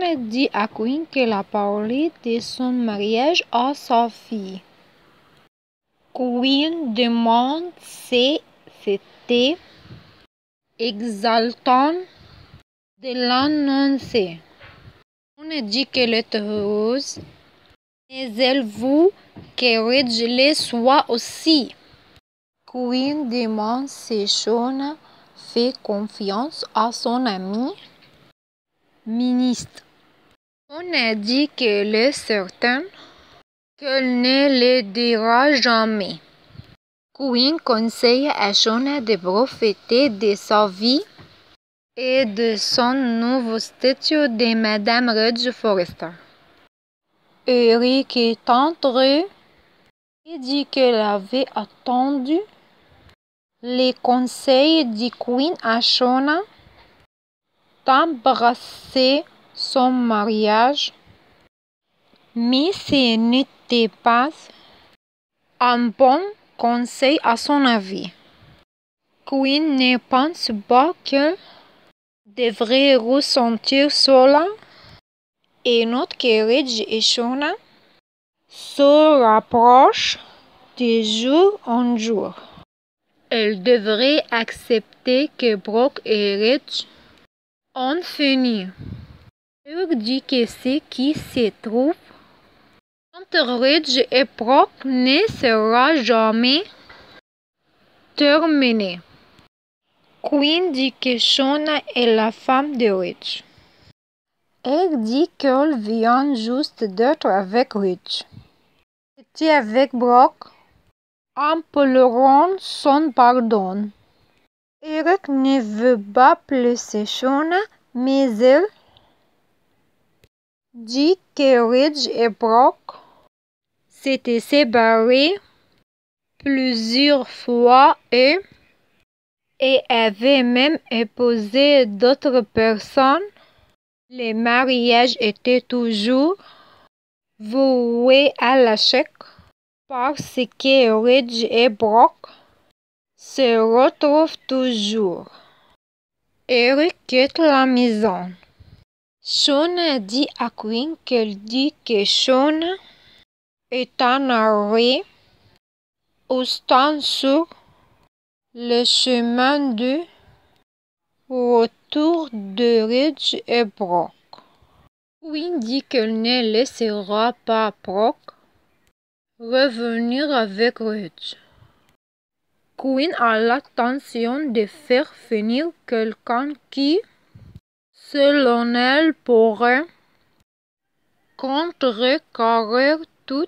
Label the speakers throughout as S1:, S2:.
S1: dit à Quinn qu'elle a parlé de son mariage à sa fille. Quinn demande si c'était exaltant de l'annoncer. Shauna dit qu'elle est heureuse, mais elle veut que Ridge le soit aussi. Quinn demande si Shauna fait confiance à son ami ministre. Shauna dit qu'elle est certaine qu'elle ne le dira jamais. Quinn conseille à Shauna de profiter de sa vie et de son nouveau statut de Madame Ridge Forrester. Eric est entré et dit qu'elle avait attendu les conseils de Quinn à Shauna d'embrasser son mariage, mais ce n'était pas un bon conseil à son avis. Quinn ne pense pas qu'elle devrait ressentir cela et note que Ridge et Shauna se rapprochent de jour en jour. Elle devrait accepter que Brock et Ridge ont fini. Eric dit que ce qui se trouve entre Ridge et Brock ne sera jamais terminé. Quinn dit que Shauna est la femme de Ridge. Elle dit qu'elle vient juste d'être avec Ridge. C'était avec Brock, implorant son pardon. Eric ne veut pas blesser Shauna, mais elle dit que Ridge et Brock s'étaient séparés plusieurs fois et avaient même épousé d'autres personnes. Le mariage était toujours voué à l'échec parce que Ridge et Brock se retrouvent toujours. Eric quitte la maison. Shauna dit à Quinn qu'elle dit que Shauna est en arrêt au stand sur le chemin du retour de Ridge et Brock. Quinn dit qu'elle ne laissera pas Brock revenir avec Ridge. Quinn a l'intention de faire venir quelqu'un qui, selon elle, pourrait contrecarrer toute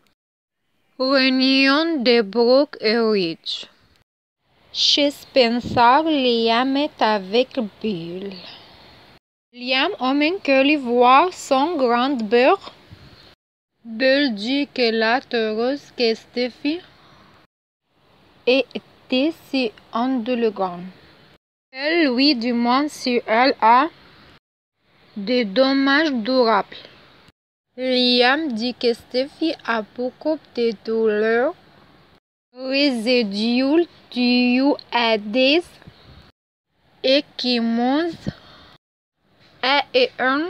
S1: réunion de Brock et Ridge. Chez Spencer, Liam est avec Bill. Liam emmène Kelly voir son grand-père. Bill dit qu'elle est heureuse que Steffi ait été si indulgente. Elle lui demande si elle a des dommages durables. Liam dit que Steffi a beaucoup de douleurs résiduelles dues à des échymoses et un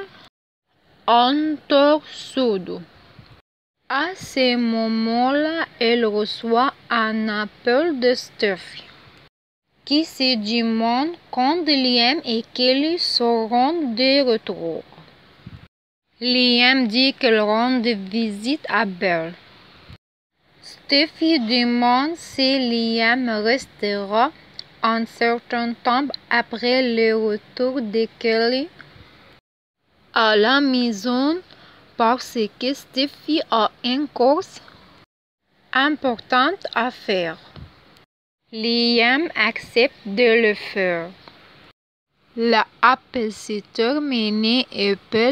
S1: entorse. À ce moment-là, elle reçoit un appel de Steffi, qui se demande quand Liam et Kelly seront de retour. Liam dit qu'elle rend visite à Bill. Steffi demande si Liam restera un certain temps après le retour de Kelly à la maison parce que Steffi a une course importante à faire. Liam accepte de le faire. L'appel s'est terminé et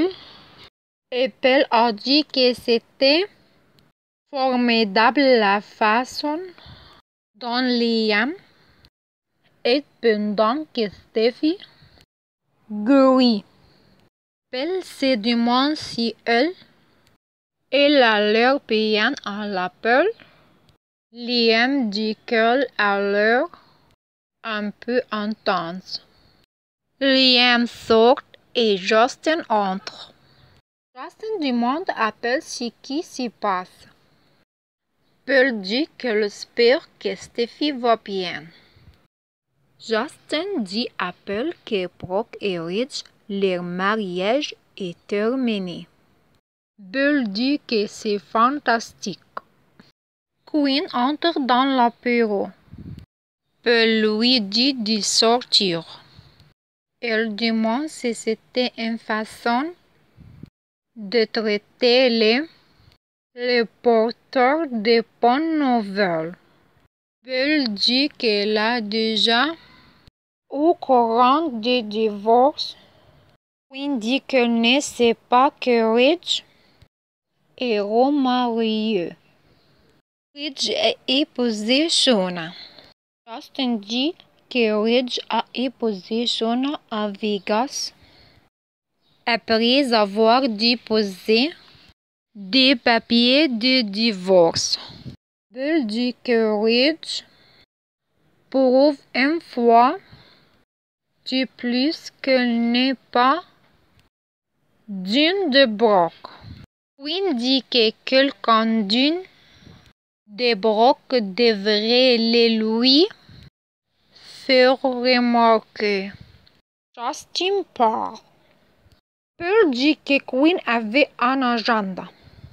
S1: Bill a dit que c'était formidable la façon dont Liam est pendant que Steffi guérit. Bill se demande si elle a l'air payant à l'appel. Liam dit qu'elle a l'air un peu intense. Liam sort et Justin entre. Justin demande à Pearl ce qui s'y passe. Pearl dit qu'elle espère que Steffi va bien. Justin dit à Pearl que Brock et Ridge, leur mariage est terminé. Pearl dit que c'est fantastique. Quinn entre dans l'apéro. Pearl lui dit de sortir. Elle demande si c'était une façon de traiter les porteurs de bonnes nouvelles. Pearl dit qu'elle a déjà au courant des divorces. Quinn dit qu'elle ne sait pas que Ridge est remarié. Ridge a épousé Shauna. Justin dit que Ridge a épousé Shauna à Vegas après avoir déposé des papiers de divorce. Pearl dit que Ridge prouve une fois de plus qu'elle n'est pas digne de Brock. Quinn dit que quelqu'un digne de Brock devrait le lui faire remarquer. Justin part. Pearl dit que Quinn avait un agenda.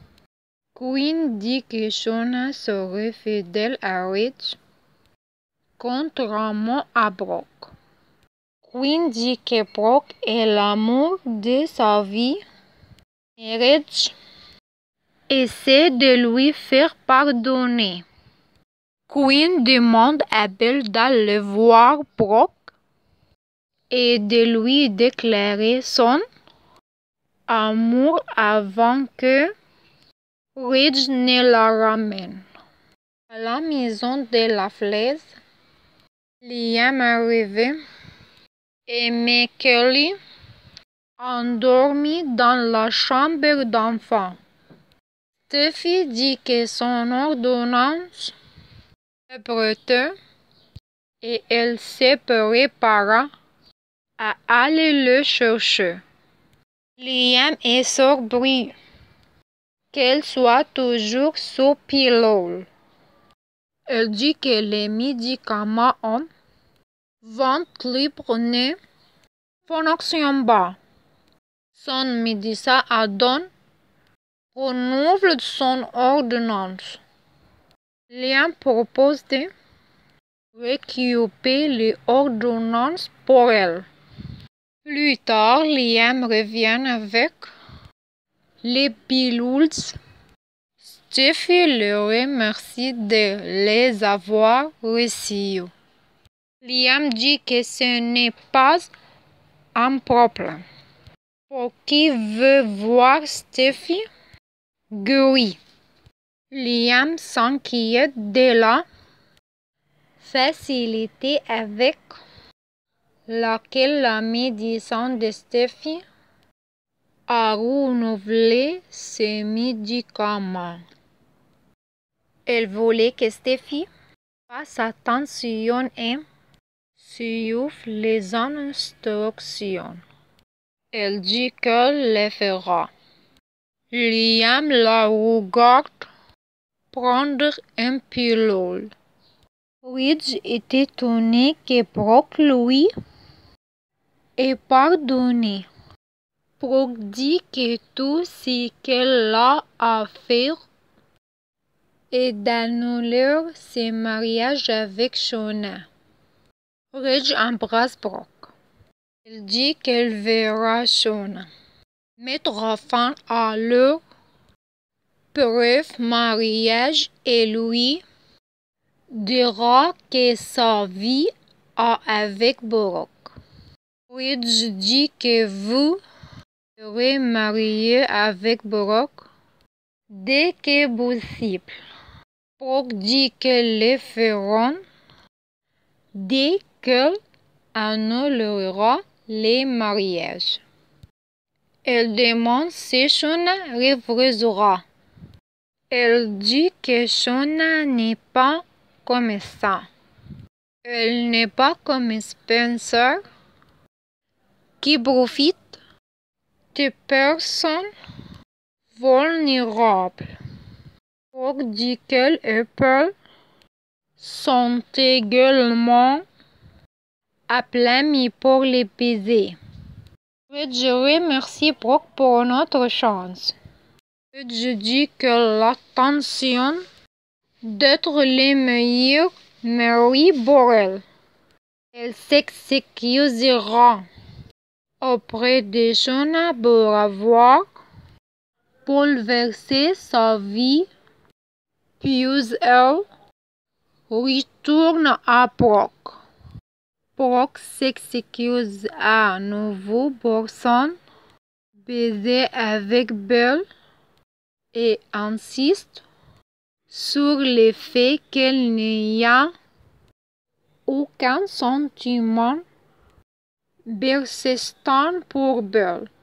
S1: Quinn dit que Shauna serait fidèle à Ridge, contrairement à Brock. Quinn dit que Brock est l'amour de sa vie et Ridge essaie de lui faire pardonner. Quinn demande à Bill d'aller voir Brock et de lui déclarer son amour avant que Ridge ne la ramène. À la maison de la Flaise, Liam arrive et met Kelly endormie dans la chambre d'enfant. Steffi dit que son ordonnance est prête et elle se prépare à aller le chercher. Liam est surpris qu'elle soit toujours sous pilule. Elle dit que les médicaments en vente libre ne fonctionnent pas. Son médecin donne renouvelle son ordonnance. Liam propose de récupérer l'ordonnance pour elle. Plus tard, Liam revient avec les pilules. Steffi le remercie de les avoir reçues. Liam dit que ce n'est pas un problème. Pour qui veut voir Steffi? Oui. Liam s'inquiète de la facilité avec laquelle la médecin de Steffi a renouvelé ses médicaments. Elle voulait que Steffi fasse attention et suive les instructions. Elle dit qu'elle le fera. Liam la regarde prendre un pilule. Ridge est étonné que Brock lui ait pardonné. Brock dit que tout ce qu'elle a à faire est d'annuler ses mariages avec Shauna. Ridge embrasse Brock. Elle dit qu'elle verra Shauna mettre fin à leur bref mariage et lui dira que sa vie est avec Brock. Ridge dit que vous serez marié avec Brock dès que possible. Brock dit qu'elle le fera dès qu'elle annulera les mariages. Elle demande si Shauna refusera. Elle dit que Shauna n'est pas comme ça. Elle n'est pas comme Spencer, qui profite de personne vulnérable. Brooke dit qu'elle et Pearl sont également appelés pour les baiser. Je remercie Brooke pour notre chance. Je dis qu'elle a l'intention d'être les meilleurs maris pour elle. Elle s'excusera auprès de Jonah pour avoir bouleversé sa vie, puis elle retourne à Brooke. Brooke s'excuse à nouveau pour son baiser avec Bill et insiste sur le fait qu'il n'y a aucun sentiment persistant pour Bill.